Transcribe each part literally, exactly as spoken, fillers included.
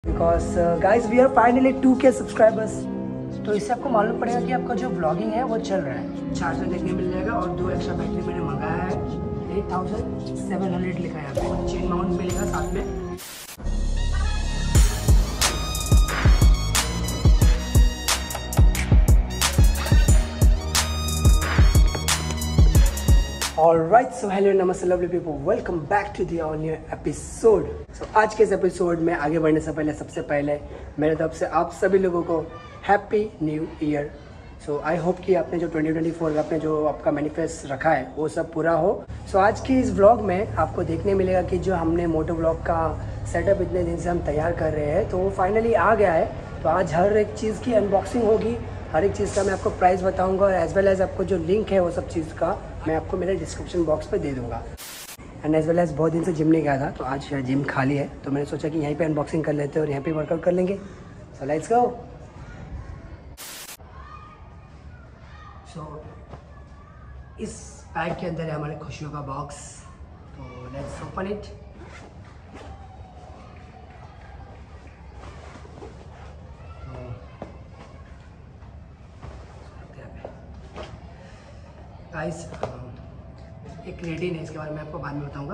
Because guys we are finally two K subscribers. तो इससे आपको मालूम पड़ेगा कि आपका जो ब्लॉगिंग है वो चल रहा है। चार्जर देखने मिल जाएगा और दो एक्स्ट्रा बैटरी मैंने मंगाया है। एट थाउजेंड सेवन हंड्रेड लिखा है यहाँ पे। चेन माउंट मिलेगा साथ में। Alright, so hello नमस्ते lovely people, welcome back to the all new episode. So आज के इस एपिसोड में आगे बढ़ने से पहले सबसे पहले मेरे तरफ से आप सभी लोगों को happy new year. So I hope कि आपने जो ट्वेंटी ट्वेंटी फोर आपने जो आपका मैनिफेस्ट रखा है वो सब पूरा हो। सो so, आज की इस व्लॉग में आपको देखने मिलेगा कि जो हमने मोटो व्लॉग का सेटअप इतने दिन से हम तैयार कर रहे हैं तो वो फाइनली आ गया है। तो आज हर एक चीज़ की अनबॉक्सिंग होगी, हर एक चीज़ का मैं आपको प्राइस बताऊंगा और एज वेल एज आपको जो लिंक है वो सब चीज़ का मैं आपको मेरे डिस्क्रिप्शन बॉक्स पे दे दूंगा। एंड एज वेल एज बहुत दिन से जिम नहीं गया था तो आज जिम खाली है तो मैंने सोचा कि यहीं पे अनबॉक्सिंग कर लेते हैं और यहाँ पे वर्कआउट कर लेंगे। So let's go. सो इस बैग के अंदर है हमारे खुशियों का बॉक्स, तो लेट्स ओपन इट। गाइस एक रेडिन है, इसके बारे में आपको बाद में बताऊंगा।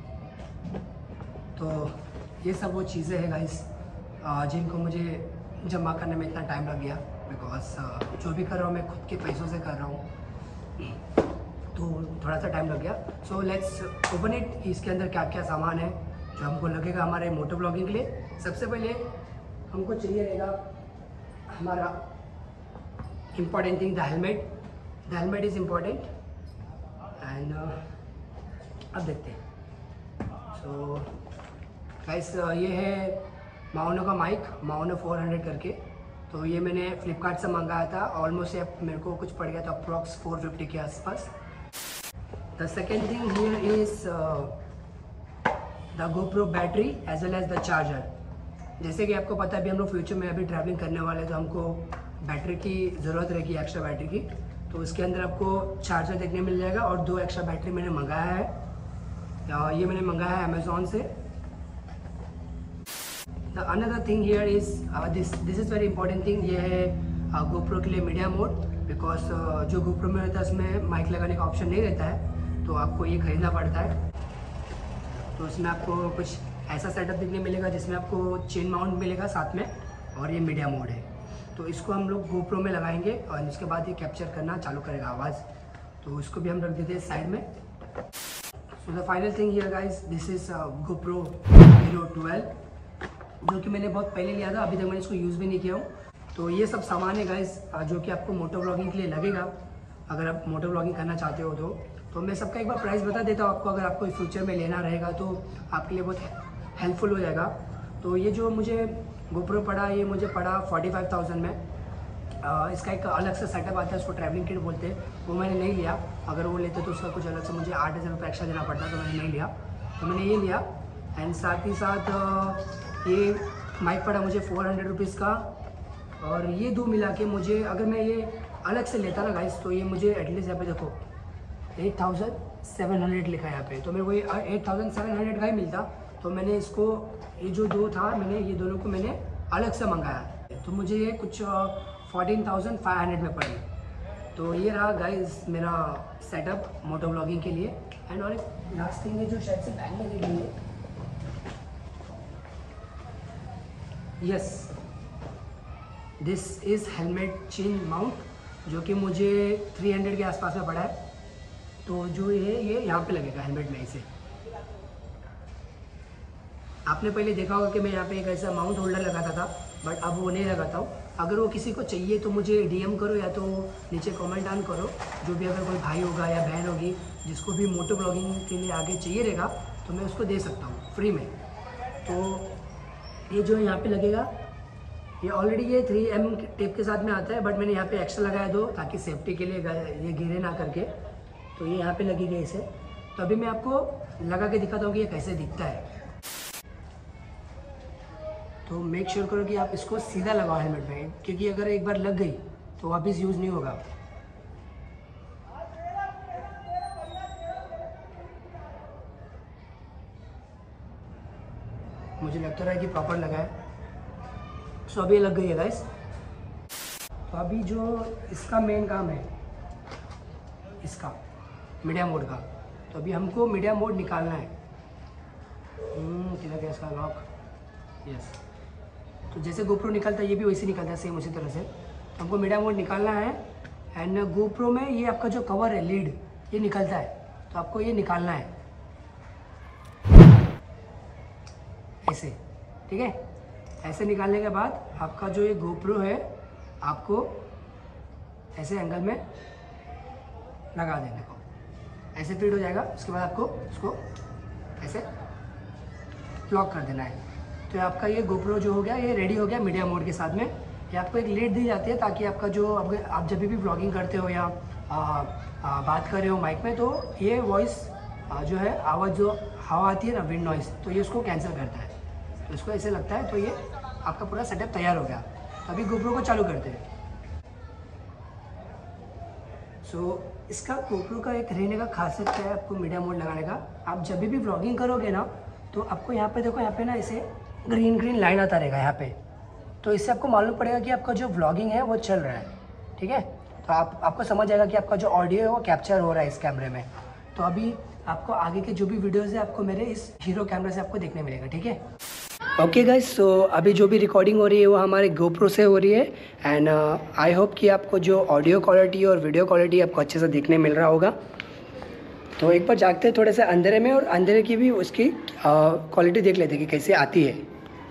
तो ये सब वो चीज़ें हैं गाइस जिनको मुझे जमा करने में इतना टाइम लग गया। बिकॉज जो भी कर रहा हूँ मैं खुद के पैसों से कर रहा हूँ तो थोड़ा सा टाइम लग गया। So let's open it. इसके अंदर क्या क्या सामान है जो हमको लगेगा हमारे मोटो ब्लॉगिंग के लिए। सबसे पहले हमको चाहिए रहेगा हमारा important thing, the helmet. The helmet is important and अब देखते हैं। सो गाइस ये है माउनो का माइक, माउनो फोर हंड्रेड करके। तो ये मैंने फ्लिपकार्ट से मंगाया था। ऑलमोस्ट ये मेरे को कुछ पड़ गया था अप्रॉक्स फोर फिफ्टी के आसपास। The second thing here is the GoPro battery as well as the charger. जैसे कि आपको पता है अभी हम लोग फ्यूचर में अभी ट्रैवलिंग करने वाले हैं तो हमको बैटरी की ज़रूरत रहेगी, एक्स्ट्रा बैटरी की। तो इसके अंदर आपको चार्जर देखने मिल जाएगा और दो एक्स्ट्रा बैटरी मैंने मंगाया है। ये मैंने मंगाया है अमेजोन से। The another thing here is this this is very important thing. ये है गोप्रो के लिए मीडिया मोड। बिकॉज uh, जो गोप्रो में रहता है उसमें माइक लगाने का ऑप्शन नहीं रहता है तो आपको ये खरीदना पड़ता है। तो इसमें आपको कुछ ऐसा सेटअप देखने मिलेगा जिसमें आपको चेन माउंट मिलेगा साथ में और ये मीडिया मोड है। तो इसको हम लोग गोप्रो में लगाएंगे और इसके बाद ये कैप्चर करना चालू करेगा आवाज़। तो इसको भी हम रख देते हैं साइड में। So the final thing here guys, this is GoPro hero twelve जो कि मैंने बहुत पहले लिया था, अभी तक मैंने इसको यूज़ भी नहीं किया हूँ। तो ये सब सामान है गाइस जो कि आपको मोटो ब्लॉगिंग के लिए लगेगा अगर आप मोटो ब्लॉगिंग करना चाहते हो तो। तो मैं सबका एक बार प्राइस बता देता हूँ आपको, अगर आपको फ्यूचर में लेना रहेगा तो आपके लिए बहुत हेल्पफुल हो जाएगा। तो ये जो मुझे गोप्रो पड़ा, ये मुझे पड़ा फोर्टी फाइव थाउजेंड में। आ, इसका एक अलग से सेटअप आता है, उसको ट्रैवलिंग किट बोलते हैं, वो मैंने नहीं लिया। अगर वो लेते तो उसका कुछ अलग से मुझे आठ हज़ार रुपये एक्स्ट्रा देना पड़ता, तो मैंने नहीं लिया। तो मैंने ये लिया। एंड साथ ही साथ ये माइक पड़ा मुझे फोर हंड्रेड रुपीज़ का। और ये दो मिला के मुझे, अगर मैं ये अलग से लेता ना गाइस तो ये मुझे एटलीस्ट यहाँ पे देखो एट थाउजेंड सेवन हंड्रेड लिखा है यहाँ पे। तो मेरे को ये एट थाउजेंड सेवन हंड्रेड का ही मिलता। तो मैंने इसको, ये जो दो था मैंने ये दोनों को मैंने अलग से मंगाया तो मुझे ये कुछ फोर्टीन थाउजेंड फाइव हंड्रेड में पड़ी। तो ये रहा गाइस मेरा सेटअप मोटो ब्लॉगिंग के लिए। एंड और एक लास्ट थिंग है जो शायद से बैग में देख लीजिए। Yes, this is helmet chain mount जो कि मुझे थ्री हंड्रेड के आसपास में पड़ा है। तो जो ये ये यहाँ पे लगेगा हेलमेट में। इसे आपने पहले देखा होगा कि मैं यहाँ पे एक ऐसा माउंट होल्डर लगाता था बट अब वो नहीं लगाता हूँ। अगर वो किसी को चाहिए तो मुझे डीएम करो या तो नीचे कमेंट डाउन करो। जो भी अगर कोई भाई होगा या बहन होगी जिसको भी मोटो ब्लॉगिंग के लिए आगे चाहिए रहेगा तो मैं उसको दे सकता हूँ फ्री में। तो ये जो यहाँ पे लगेगा ये ऑलरेडी ये थ्री एम टेप के साथ में आता है बट मैंने यहाँ पे एक्स्ट्रा लगाया दो ताकि सेफ्टी के लिए ये गिरे ना करके। तो ये यहाँ पे लगेगा इसे। तो अभी मैं आपको लगा के दिखाता हूँ कि ये कैसे दिखता है। तो मेक श्योर करो कि आप इसको सीधा लगाओ हेलमेट में, क्योंकि अगर एक बार लग गई तो वापस यूज़ नहीं होगा। मुझे लगता रहा है कि प्रॉपर लगा है। सो अभी लग गई है गाइस। तो अभी जो इसका मेन काम है, इसका मीडिया मोड का, तो अभी हमको मीडिया मोड निकालना है। किधर गया इसका लॉक? यस। तो जैसे गोप्रो निकलता है ये भी वैसे निकलता है, सेम उसी तरह से। तो हमको मीडिया मोड निकालना है। एंड गोप्रो में ये आपका जो कवर है, लीड, ये निकलता है, तो आपको ये निकालना है ऐसे, ठीक है। ऐसे निकालने के बाद आपका जो ये गोप्रो है आपको ऐसे एंगल में लगा देने को, ऐसे फिट हो जाएगा। उसके बाद आपको उसको ऐसे लॉक कर देना है। तो आपका ये गोप्रो जो हो गया, ये रेडी हो गया मीडिया मोड के साथ में। ये आपको एक लीड दी जाती है ताकि आपका जो आप जब भी ब्लॉगिंग करते हो या आ, आ, बात कर रहे हो माइक में, तो ये वॉइस जो है, आवाज़ जो हवा आती है ना, विंड नॉइस, तो ये उसको कैंसिल करता है। तो इसको ऐसे लगता है। तो ये आपका पूरा सेटअप तैयार हो गया। तो अभी गोप्रो को चालू करते हैं। सो so, इसका गोप्रो का एक रहने का खासियत है आपको मीडिया मोड लगाने का। आप जब भी ब्लॉगिंग करोगे ना, तो आपको यहाँ पे देखो, यहाँ पे ना ऐसे ग्रीन ग्रीन लाइन आता रहेगा यहाँ पे। तो इससे आपको मालूम पड़ेगा कि आपका जो व्लॉगिंग है वो चल रहा है, ठीक है। तो आप आपको समझ आएगा कि आपका जो ऑडियो है वो कैप्चर हो रहा है इस कैमरे में। तो अभी आपको आगे के जो भी वीडियोज़ है आपको मेरे इस हीरो कैमरे से आपको देखने मिलेगा, ठीक है। ओके गाइस, सो अभी जो भी रिकॉर्डिंग हो रही है वो हमारे गोप्रो से हो रही है। एंड आई होप कि आपको जो ऑडियो क्वालिटी और वीडियो क्वालिटी आपको अच्छे से देखने मिल रहा होगा। तो एक बार जागते हैं थोड़े से अंधेरे में, और अंधेरे की भी उसकी क्वालिटी देख लेते हैं कि कैसे आती है।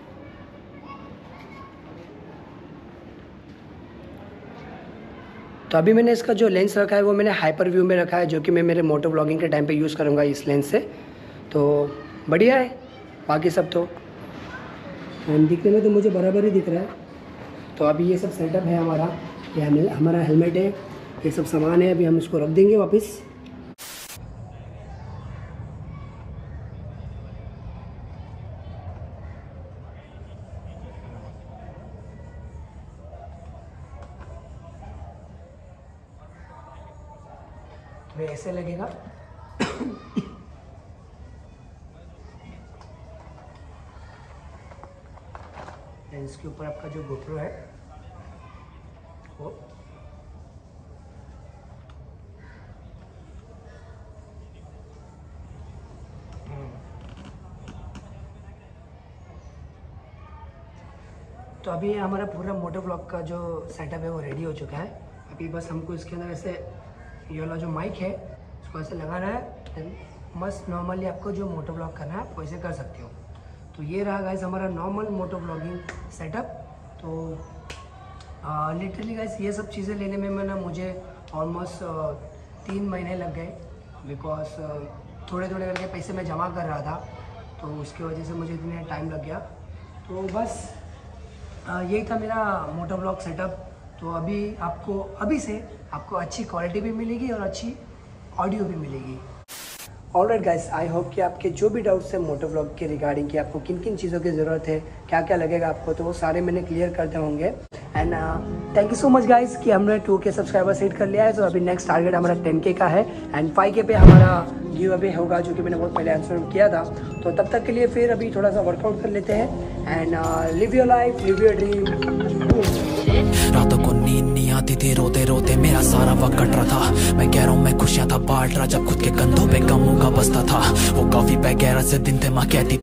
तो अभी मैंने इसका जो लेंस रखा है वो मैंने हाइपर व्यू में रखा है, जो कि मैं मेरे मोटो ब्लॉगिंग के टाइम पे यूज़ करूँगा इस लेंस से। तो बढ़िया है, बाकी सब तो दिखने में तो मुझे बराबर ही दिख रहा है। तो अभी ये सब सेटअप है हमारा, ये हमारा हेलमेट है, ये सब सामान है। अभी हम इसको रख देंगे वापस। तो ऐसे लगेगा। लेंस के ऊपर आपका जो गोप्रो है वो तो अभी हमारा पूरा मोटो ब्लॉग का जो सेटअप है वो रेडी हो चुका है। अभी बस हमको इसके अंदर ऐसे ये वाला जो माइक है उसको ऐसे लगाना है। मस्त नॉर्मली आपको जो मोटो ब्लॉग करना है आप वैसे कर सकते हो। तो ये रहा गाइस हमारा नॉर्मल मोटो ब्लॉगिंग सेटअप। तो लिटरली गाइस ये सब चीज़ें लेने में मैंने मुझे ऑलमोस्ट तीन महीने लग गए, बिकॉज थोड़े थोड़े करके पैसे मैं जमा कर रहा था, तो उसकी वजह से मुझे इतने टाइम लग गया। तो बस यही था मेरा मोटो ब्लॉग सेटअप। तो अभी आपको अभी से आपको अच्छी क्वालिटी भी मिलेगी और अच्छी ऑडियो भी मिलेगी। ऑलराइट गाइस, आई होप कि आपके जो भी डाउट्स हैं मोटो ब्लॉग के रिगार्डिंग कि आपको किन किन चीज़ों की ज़रूरत है, क्या क्या लगेगा आपको, तो वो सारे मैंने क्लियर करते होंगे। And thank you so much guys कि हमने टू के सब्सक्राइबर सेट कर लिया है। तो अभी नेक्स्ट टारगेट हमारा टेन के का है एंड फाइव के पे हमारा गिव अवे होगा, जो कि मैंने बहुत पहले आंसर किया था। तो तब तक के लिए फिर अभी थोड़ा सा वर्कआउट कर लेते हैं and live your life, live your dream. रातों को नींद नहीं आती थी, रोते रोते मेरा सारा वक्त कट रहा था। मैं कह रहा हूँ मैं खुशियाँ था बांट रहा, जब खुद के कंधों पे गमों का बस्ता था। वो काफी पे गहरा से दिन थे माँ कहती